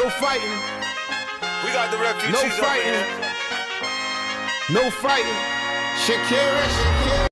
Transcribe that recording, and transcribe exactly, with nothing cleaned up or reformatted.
No fighting. We got the refugees No up fighting. here. No fighting. Shakira, Shakira.